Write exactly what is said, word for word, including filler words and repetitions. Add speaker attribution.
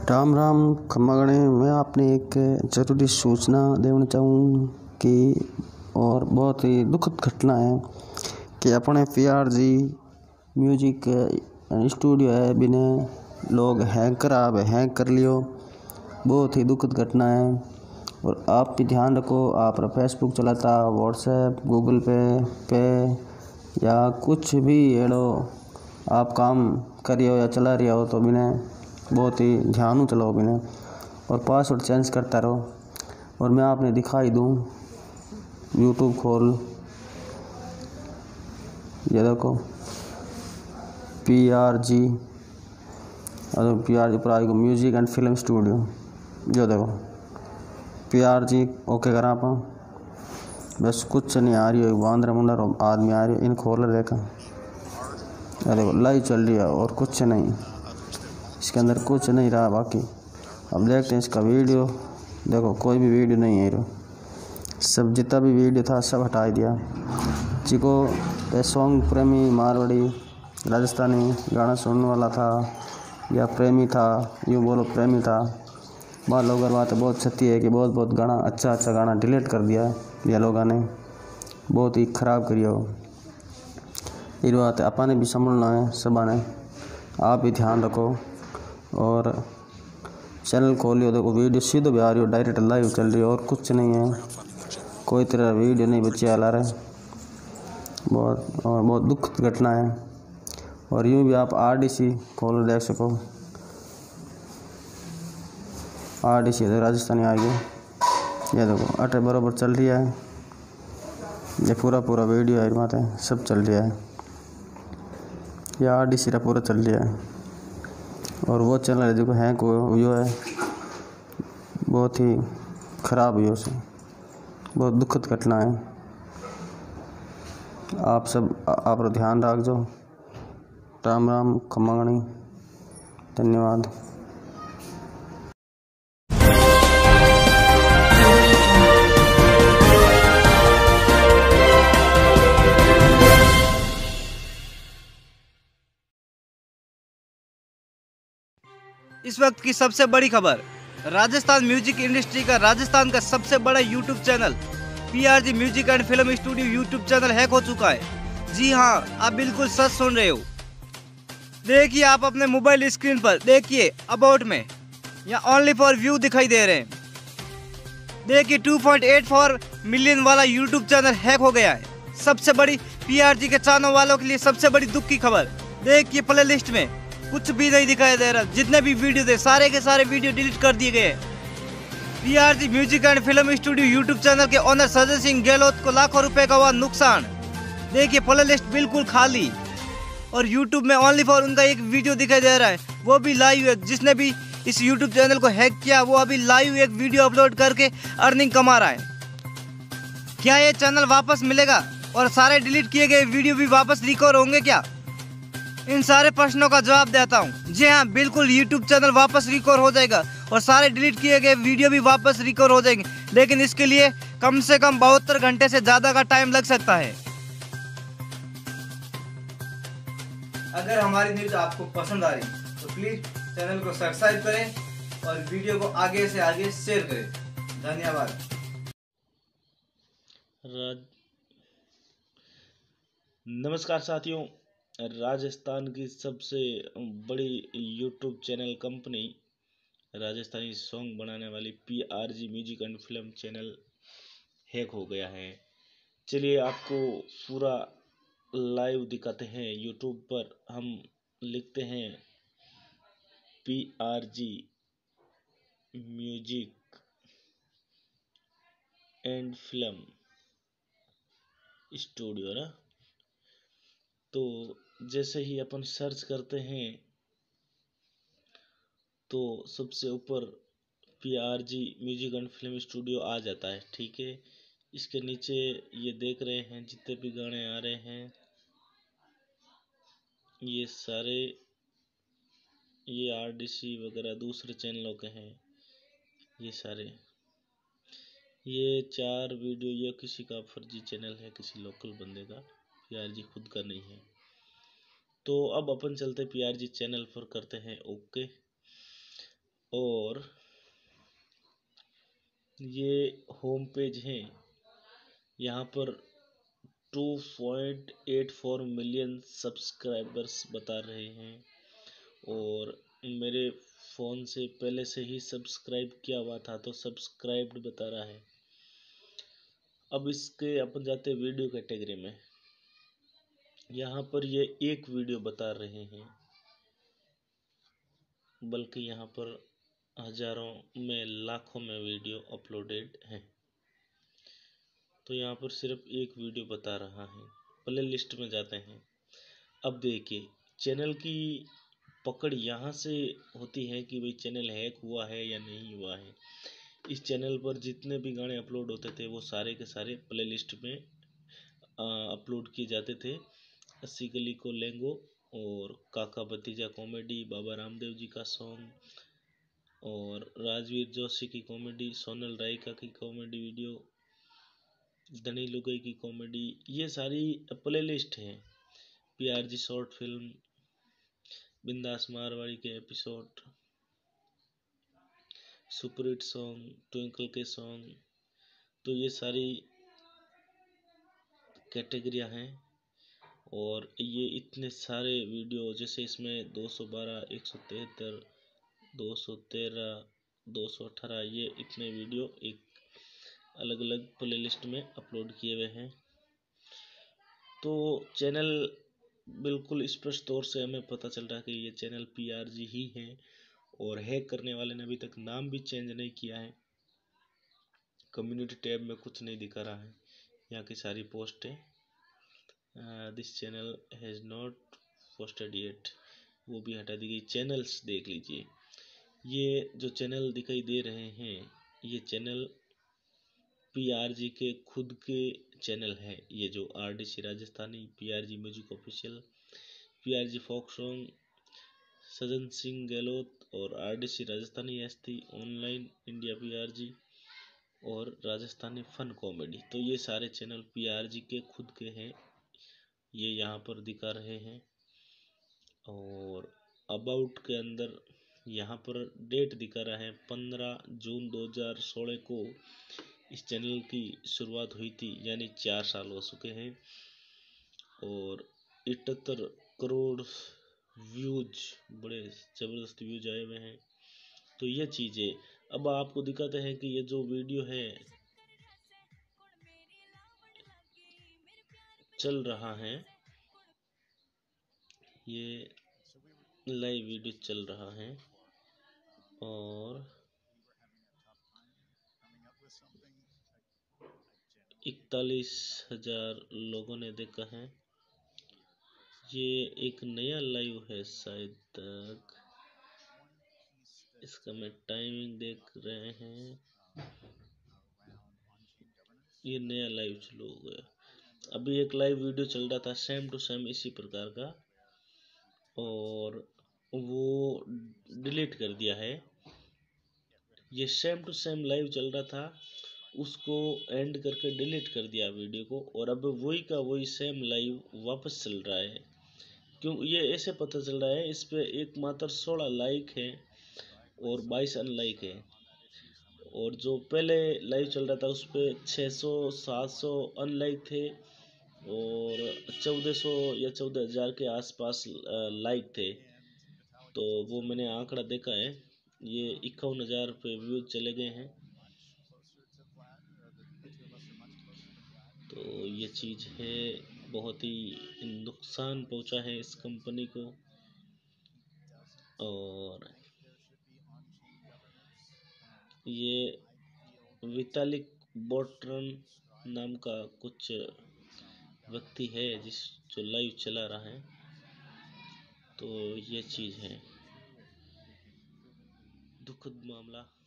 Speaker 1: राम राम खम्मागणे। मैं आपने एक ज़रूरी सूचना देना चाहूँ कि और बहुत ही दुखद घटना है कि अपने P R G music studio है बिने लोग हैकर आप हैक कर लियो। बहुत ही दुखद घटना है और आप भी ध्यान रखो। आप फेसबुक चलाता, व्हाट्सएप, गूगल पे पे या कुछ भी एड़ो आप काम करियो या चला रही हो तो बिने बहुत ही ध्यान चलाओ बिने और पासवर्ड चेंज करता रहो। और मैं आपने दिखाई दूँ, यूट्यूब खोल, ये देखो पी आर जी और पी आर जी पर आएगा म्यूजिक एंड फिल्म स्टूडियो। जो देखो पी आर जी ओके करा आप बस कुछ नहीं आ रही है। बांद्रा मुंडा आदमी आ रही है, इन खोल देखा, ये देखो लाइव चल रही है और कुछ नहीं, इसके अंदर कुछ नहीं रहा। बाकी अब देखते हैं इसका वीडियो। देखो कोई भी वीडियो नहीं है, सब जितना भी वीडियो था सब हटा दिया। जिको सॉन्ग प्रेमी मारवाड़ी राजस्थानी गाना सुनने वाला था या प्रेमी था, यूँ बोलो प्रेमी था, बात लोग बात बहुत सत्य है कि बहुत बहुत गाना अच्छा अच्छा गाना डिलीट कर दिया है। या लोगों ने बहुत ही ख़राब करिया हो। ये बात अपन ने भी समझना है, सबा ने आप भी ध्यान रखो। और चैनल खोलियो, देखो वीडियो सीधो भी आ रही हो, डायरेक्ट लाइव चल रही है और कुछ नहीं है, कोई तरह वीडियो नहीं बच्चे आ रहे। बहुत और बहुत दुखद घटना है। और यूँ भी आप आर डी सी खोल देख सको, आर डी सी राजस्थानी आ गई। ये देखो अटे बराबर चल रही है, ये पूरा पूरा वीडियो है बात है, सब चल रहा है, ये आर डी सी पूरा चल रहा है। और वो चैनल है जो हैक हुआ है, बहुत ही ख़राब हुई उसे, बहुत दुखद घटना है। आप सब आप ध्यान रख जो। राम राम खम्मागणी, धन्यवाद।
Speaker 2: इस वक्त की सबसे बड़ी खबर, राजस्थान म्यूजिक इंडस्ट्री का राजस्थान का सबसे बड़ा YouTube channel P R G music and film studio YouTube channel hack हो चुका है। जी हां, आप बिल्कुल सच सुन रहे हो। देखिए आप अपने मोबाइल स्क्रीन पर देखिए अबाउट में यहाँ ओनली फॉर व्यू दिखाई दे रहे हैं। देखिए two point eight four million वाला यूट्यूब चैनल हैक हो गया है। सबसे बड़ी पी आर जी के चाहने वालों के लिए सबसे बड़ी दुख की खबर। देखिए प्ले लिस्ट में कुछ भी नहीं दिखाई दे रहा, जितने भी वीडियो थे सारे के सारे वीडियो डिलीट कर दिए गए। P R G music and film studio YouTube channel के ओनर संजय सिंह गहलोत को लाखों रुपए का हुआ नुकसान। देखिए प्ले लिस्ट बिल्कुल खाली और यूट्यूब में ओनली फॉर उनका एक वीडियो दिखाई दे रहा है, वो भी लाइव है। जिसने भी इस यूट्यूब चैनल को हैक किया वो अभी लाइव एक वीडियो अपलोड करके अर्निंग कमा रहा है। क्या ये चैनल वापस मिलेगा और सारे डिलीट किए गए वीडियो भी वापस रिकवर होंगे क्या? इन सारे प्रश्नों का जवाब देता हूँ। जी हाँ, बिल्कुल यूट्यूब चैनल वापस रिकवर हो जाएगा और सारे डिलीट किए गए वीडियो भी वापस रिकवर हो जाएंगे, लेकिन इसके लिए कम से कम बहत्तर घंटे से ज्यादा का टाइम लग सकता है। अगर हमारी न्यूज आपको पसंद आ रही तो प्लीज चैनल को सब्सक्राइब करें और वीडियो को आगे से आगे शेयर करें। धन्यवाद।
Speaker 3: राज... नमस्कार साथियों, राजस्थान की सबसे बड़ी YouTube channel company Rajasthani song बनाने वाली P R G music and film channel hack हो गया है। चलिए आपको पूरा लाइव दिखाते हैं। यूट्यूब पर हम लिखते हैं P R G music and film studio ना, तो जैसे ही अपन सर्च करते हैं तो सबसे ऊपर P R G music and film studio आ जाता है। ठीक है, इसके नीचे ये देख रहे हैं जितने भी गाने आ रहे हैं ये सारे ये आर डी सी वगैरह दूसरे चैनलों के हैं। ये सारे ये चार वीडियो ये किसी का फर्जी चैनल है, किसी लोकल बंदे का, पी आर जी खुद का नहीं है। तो अब अपन चलते पी आर जी चैनल पर, करते हैं ओके। और ये होम पेज है, यहाँ पर two point eight four million subscribers बता रहे हैं और मेरे फ़ोन से पहले से ही सब्सक्राइब किया हुआ था तो सब्सक्राइब्ड बता रहा है। अब इसके अपन जाते वीडियो कैटेगरी में, यहाँ पर ये एक वीडियो बता रहे हैं, बल्कि यहाँ पर हजारों में लाखों में वीडियो अपलोडेड हैं। तो यहाँ पर सिर्फ एक वीडियो बता रहा है। प्ले लिस्ट में जाते हैं। अब देखिए चैनल की पकड़ यहाँ से होती है कि भाई चैनल हैक हुआ है या नहीं हुआ है। इस चैनल पर जितने भी गाने अपलोड होते थे वो सारे के सारे प्ले लिस्ट में अपलोड किए जाते थे। अस्सी गली को लेंगो और काका भतीजा कॉमेडी, बाबा रामदेव जी का सॉन्ग और राजवीर जोशी की कॉमेडी, सोनल रायका की कॉमेडी वीडियो, धनी लुगाई की कॉमेडी, ये सारी प्ले लिस्ट है। PRG short film, Bindaas Marwadi के episode, super hit song, Twinkle के सॉन्ग, तो ये सारी कैटेगरियां हैं। और ये इतने सारे वीडियो, जैसे इसमें दो सौ बारह, एक सौ तिहत्तर, दो सौ तेरह, दो सौ अठारह, ये इतने वीडियो एक अलग अलग प्ले लिस्ट में अपलोड किए हुए हैं। तो चैनल बिल्कुल स्पष्ट तौर से हमें पता चल रहा है कि ये चैनल पीआरजी ही है और हैक करने वाले ने अभी तक नाम भी चेंज नहीं किया है। कम्युनिटी टैब में कुछ नहीं दिखा रहा है, यहाँ की सारी पोस्ट है this channel has not posted yet, वो भी हटा दी गई। चैनल्स देख लीजिए, ये जो चैनल दिखाई दे रहे हैं ये चैनल पीआरजी के खुद के चैनल हैं। ये जो RDC Rajasthani, PRG music official, PRG folk song, Sajan Singh Gehlot और RDC Rajasthani ST online, India PRG और राजस्थानी फन कॉमेडी, तो ये सारे चैनल पीआरजी के खुद के हैं, ये यहाँ पर दिखा रहे हैं। और अबाउट के अंदर यहाँ पर डेट दिखा रहा है पंद्रह जून दो हज़ार सोलह को इस चैनल की शुरुआत हुई थी, यानी चार साल हो चुके हैं और इकहत्तर करोड़ व्यूज, बड़े ज़बरदस्त व्यूज आए हुए हैं। तो ये चीज़ें अब आपको दिखाते हैं कि ये जो वीडियो है चल रहा है, ये लाइव वीडियो चल रहा है और इकतालीस हजार लोगों ने देखा है। ये एक नया लाइव है शायद तक, इसका मैं टाइमिंग देख रहे हैं, ये नया लाइव चालू हो गया। अभी एक लाइव वीडियो चल रहा था सेम टू सेम इसी प्रकार का और वो डिलीट कर दिया है। ये सेम टू सेम लाइव चल रहा था, उसको एंड करके डिलीट कर दिया वीडियो को और अब वही का वही सेम लाइव वापस चल रहा है। क्यों ये ऐसे पता चल रहा है, इस पे एक मात्र सोलह लाइक है और बाईस अनलाइक है और जो पहले लाइव चल रहा था उस पर छः सौ सात सौ अनलाइक थे और चौदह सौ या चौदह हज़ार के आसपास लाइक थे। तो वो मैंने आंकड़ा देखा है, ये इक्यावन हज़ार पे व्यूज चले गए हैं। तो ये चीज़ है, बहुत ही नुकसान पहुंचा है इस कंपनी को। और ये वितालिक बोट्रन नाम का कुछ व्यक्ति है जिस जो लाइव चला रहा है। तो ये चीज़ है, दुखद मामला।